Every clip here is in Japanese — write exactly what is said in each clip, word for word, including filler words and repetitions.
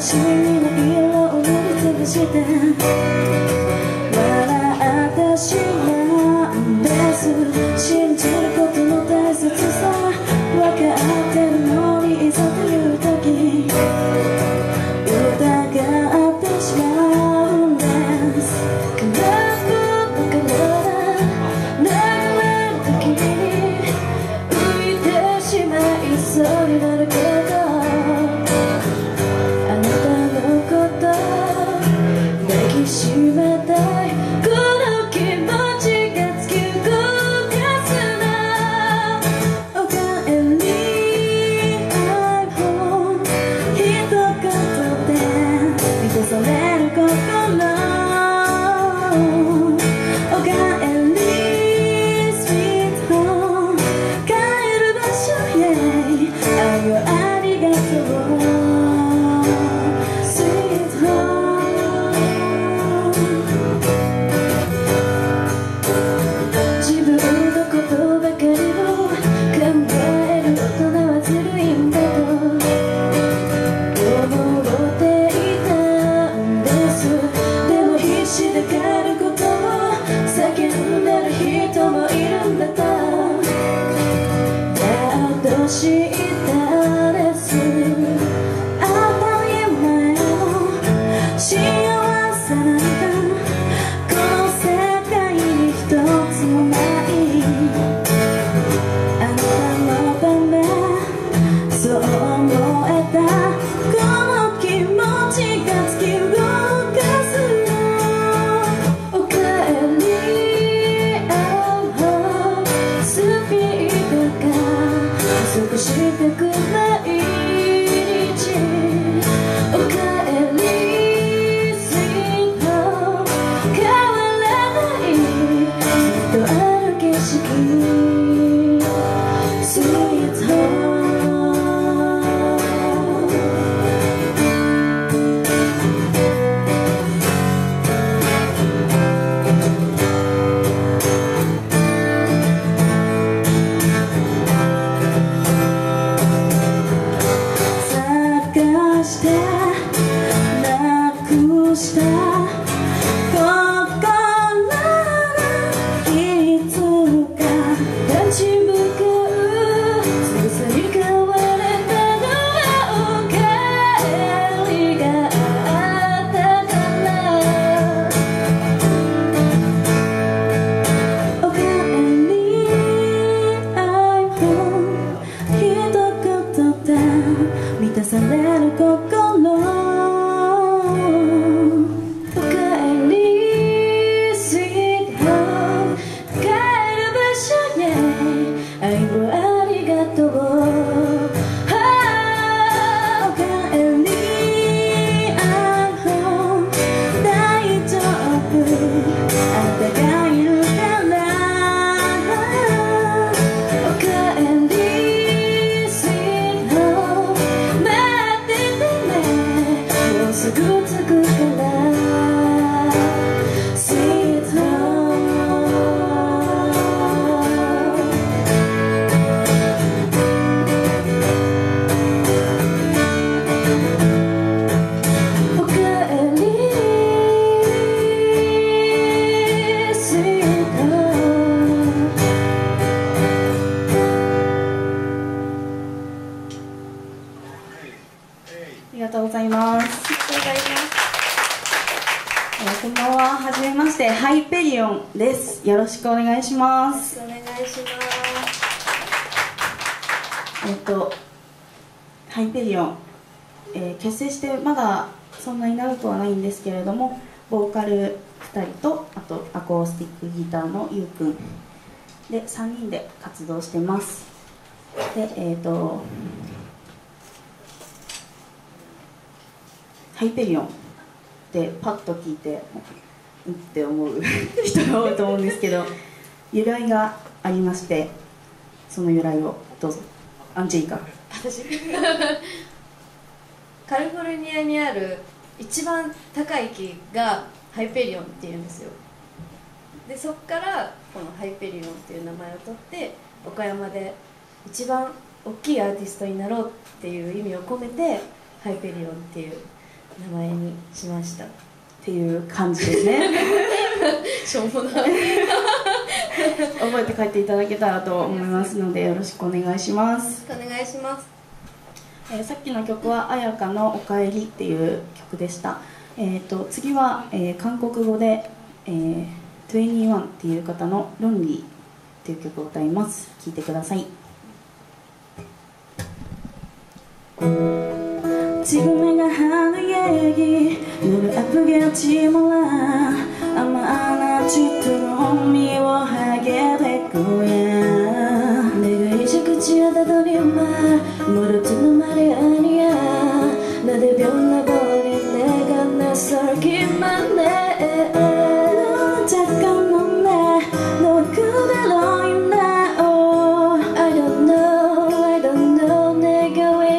しみの色を塗りつぶして笑ってしまうんです。信じることの大切さ分かってるのにいざという時疑ってしまうんです。空っぽだから流れる時に浮いてしまいそうになるけどあなたのこと抱きしめたいこの気持ちが突き動かすなおかえり I'm home 一言で満たされる心おかえり Sweet home 帰る場所へ愛をありがとう自分のことばかりを考える大人はずるいんだと思っていたんです。でも必死で帰ることを叫んでる人もいるんだとやっと知ったです。当たり前の幸せなんだこの世界に一つもないあなたのためそう思えたこの気持ちが突き動かすのおかえり I'm home スピードが加速してく毎日おかえり Sweet home 変わらないずっとある景色 Sweet home 探してなくした心がいつか立ち向かうすぐさに変われたのはおかえりがあったからおかえり I'm home 一言で満たされる心おかえり Sweet home 帰る場所へ愛をありがとうあーおかえり I'm home 大丈夫あなたがいるからおかえり Sweet home 待っててねもうすぐ着くからSweet home おかえり Sweet home ありがとうございます。ありがとうございます。えーこんばんは。はじめまして、ハイペリオンです。よろしくお願いします。 お願いします。 えっと、ハイペリオン、えー結成してまだそんなに長くはないんですけれども、ボーカルふたりと、あとアコースティックギターのゆうくんでさんにんで活動してます。で、えっと、ハイペリオンってパッと聞いてうんって思う人が多いと思うんですけど、由来がありまして、その由来をどうぞ。アンジェリカ。 私カリフォルニアにある一番高い木がハイペリオンっていうんですよ。でそこからこのハイペリオンっていう名前を取って、岡山で一番大きいアーティストになろうっていう意味を込めてハイペリオンっていう名前にしました。 っていう感じですね。 しょうもない覚えて帰っていただけたらと思いますので、よろしくお願いします。 お願いします。 えー、さっきの曲は彩香のおかえりっていう曲でした。えー、と次は、えー、韓国語で、えー、にじゅういちっていう方の「ロンリー」っていう曲を歌います。聴いてください。 지금내가 하는 얘기 너를 아프게 하지 몰라 아마 안아주도록 미워하게 될 거야 내가 이제 끝이야다더니 말 물어뜯는 말이 아니야 나를 변해버린 내가 낯설기만 해 넌 잠깐 넌내 너 그대로인데 oh I don't know I don't know 내가 왜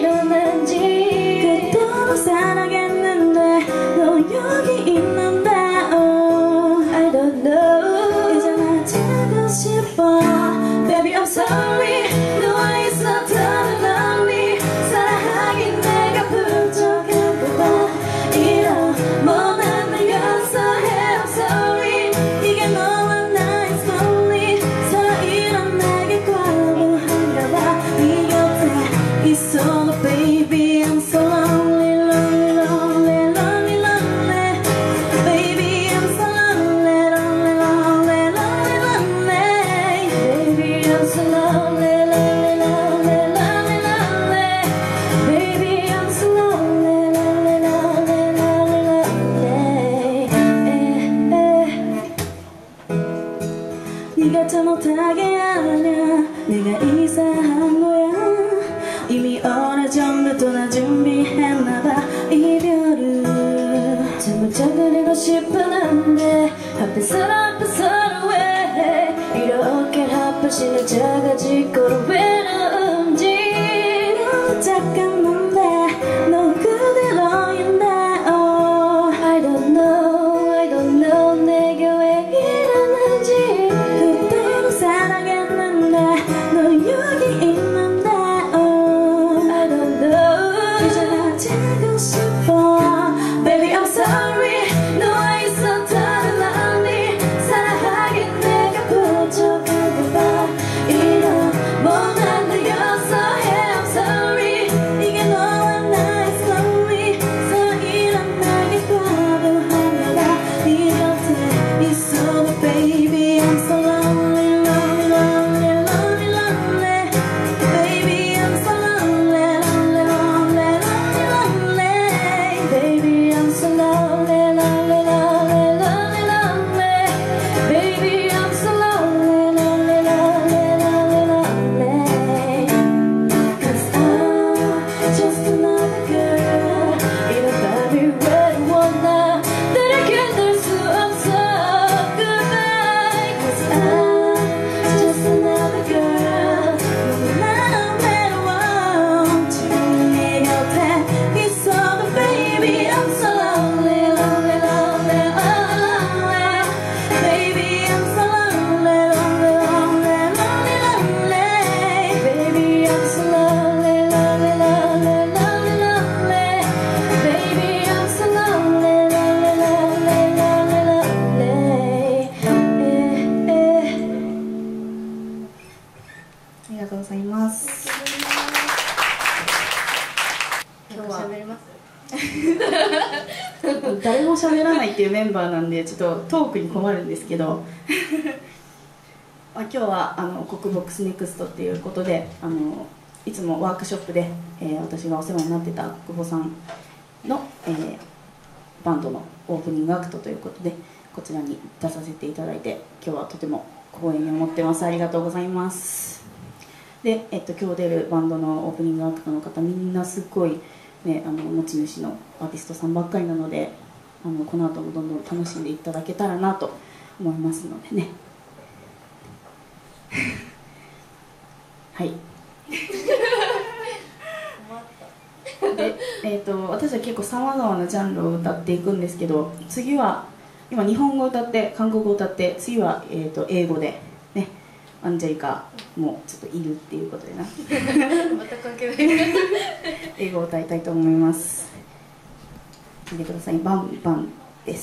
이러는지 그토록 사랑했는데 너 여기 있는데 oh I don't know 이제 날 찾고 싶어 Baby I'm sorry 너와 있었던 lonely 사랑하긴 내가 부족한 봐 이런 못난 나였어 I'm sorry 이게 너와 나의 story 서로 이런 내게 과분한가 봐 네 곁에 있어도 baby I'm so lonely lonely lonely lonely lonely baby I'm so lonely lonely lonely lonely lonely baby I'm so lonely lonely lonely lonely lonely baby I'm so lonely lonely lonely lonely lonely 네가 잘못하게 아냐 내가 이상한 거야 이미 오래전부터 나 준비했나봐 이별을 정말 저그리고 싶은 한데 하필 서로 앞에 서로 왜 이렇게 하필이면 작아지고 외로운지 너 잠깐만데 너 그대로인데 oh I don't know I don't know 내가 왜 이러는지 그대로 사랑했는데 너 여기 있는데 oh I don't know 이제 나 찾고 싶어 Baby I'm sorry 너와 있었던 lonely 사랑하긴 내가 부족한가 봐 이런 못난 나였어 I'm sorry 이게 너와 나의 story 서로 이런 나게 과분한가 봐 네 곁에 있어도 baby I'm so lonely lonely lonely lonely lonely baby I'm so lonely lonely lonely lonely lonely baby I'm so lonely lonely lonely lonely lonely baby I'm so lonely lonely lonely lonely lonely cause I'm just another girl 이런 밤이 외로워 나 너를 견딜 수 없어 goodbye cause I'm just another girl 너무나 외로워 지금 네 곁에 있어도 baby I'm so lonely lonely lonely lonely baby I'm so lonely lonely lonely lonely lonely baby I'm so lonely lonely lonely lonely lonely baby I'm so lonely lonely lonely lonely lonelyええありがとうございます。 今日は喋ります。 誰も喋らないっていうメンバーなんでちょっとトークに困るんですけどまあ今日はあのコックボックスネクストっていうことであのいつもワークショップで、えー私がお世話になってた久保さんの、えーバンドのオープニングアクトということでこちらに出させていただいて今日はとても光栄に思ってます。ありがとうございます。で、えっと、今日出るバンドのオープニングアクトの方みんなすっごい、ね、あの持ち主のアーティストさんばっかりなのであのこの後もどんどん楽しんでいただけたらなと思いますのでねはいで、えー、と私は結構さまざまなジャンルを歌っていくんですけど次は今日本語を歌って韓国語を歌って次は、えー、と英語でねアンジェリカもちょっといるっていうことでなまた関係ない英語を歌いたいと思います。 聴いてください。バンバンです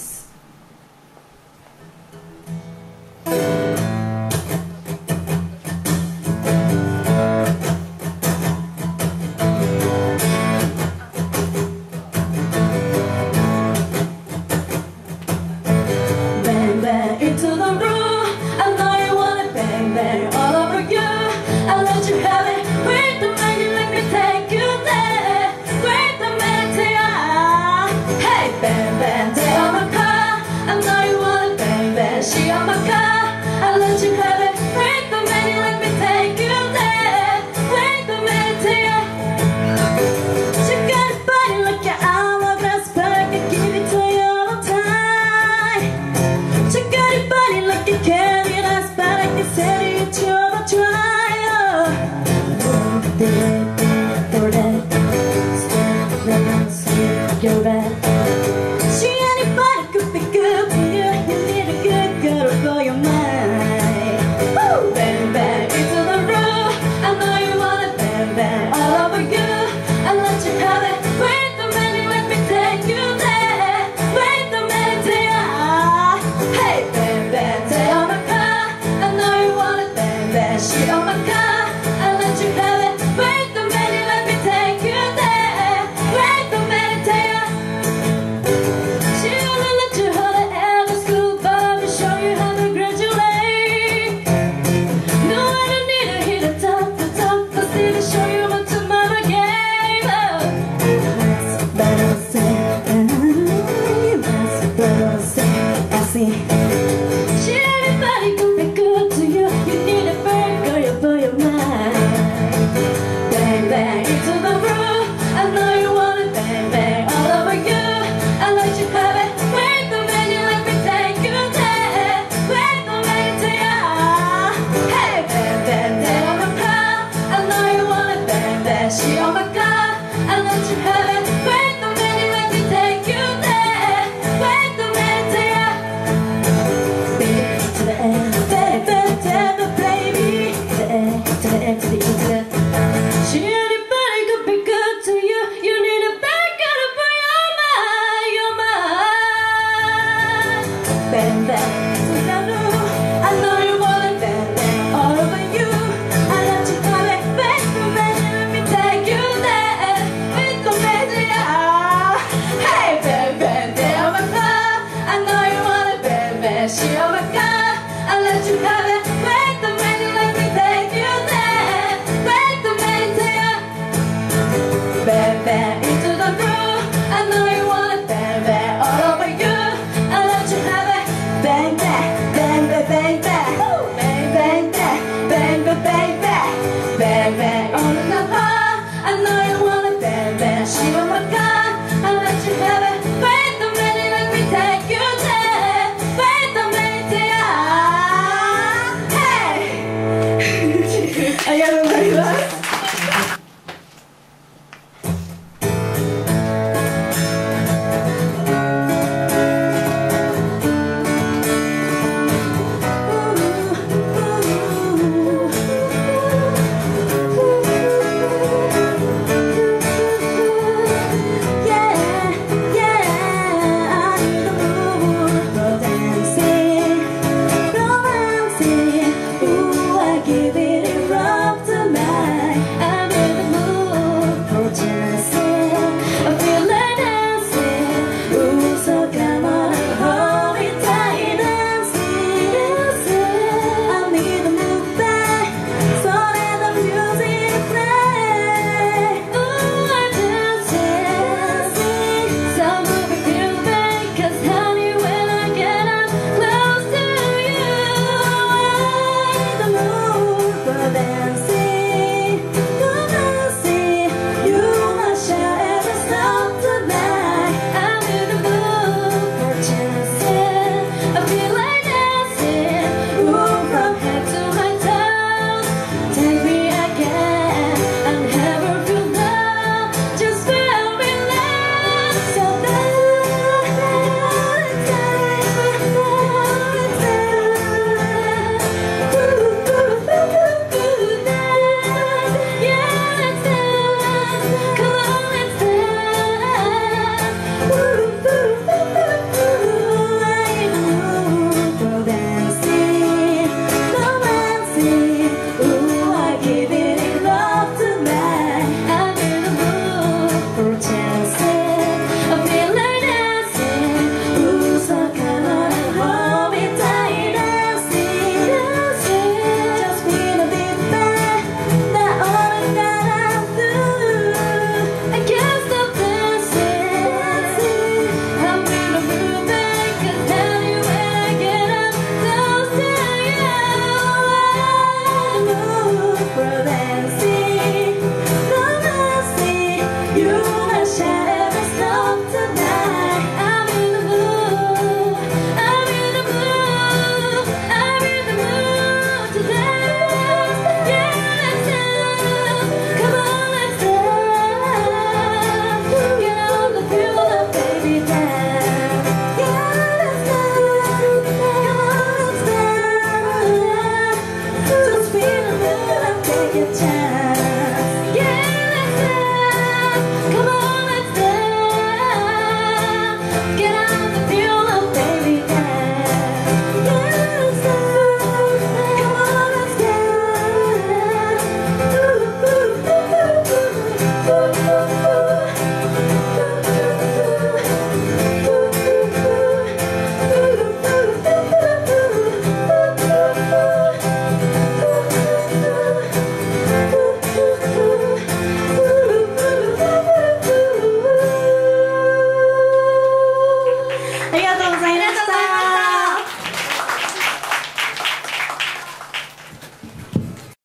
。You're right. See anybody could be good for you. You need a good girl for your mind. Woo! Bang bang into the room. I know you want it. Bang bang all over you. I let you have it. Wait a minute, let me take you there. Wait a minute, yeah. Hey, bang bang, stay on my car. I know you want it. Bang bang, she on my car. I let you have it. Wait a minute, let me take you there. Wait a minute, yeah. She only let you hold it at the school bar to show you how to graduate. No, I don't need to hear the talk, the talk, but still to show you what tomorrow gave. Oh, but I'll say, but I'll say, I see. She everybody could be good to you. You need a burger for your mind. Bang bang into the room. I know you want it. Bang bang all over you. I let you have it. Wait a minute, let me take you there. Wait a minute, yeah. Hey, bang bang, dead on my car. I know you want it. Bang bang, she on my car. I let you have it. Wait a minute, let me take you there. Wait a minute, yeah. Baby, to the end, baby, to the baby, to the end, to the end, to the end, to the. She anybody could be good to you. You need a bad girl for your mind, your mind. Bang bang, to the room. I know you want it. Bang bang all over you. I let you have it. Wait a minute, let me take you there. Wait a minute, yeah. Hey, bang bang, stay on my car. I know you want it. Bang bang, she on my car. I let you have it. Wait a minute, let me take you there. Wait a minute, yeah. Bang bang into the room. I know you want it. Bang bang all over you. I let you have it. Bang bang, bang bang, bang bang. Woo! Bang bang bang, bang bang, bang bang. Bang bang on the car. I know you want it. Bang bang, she on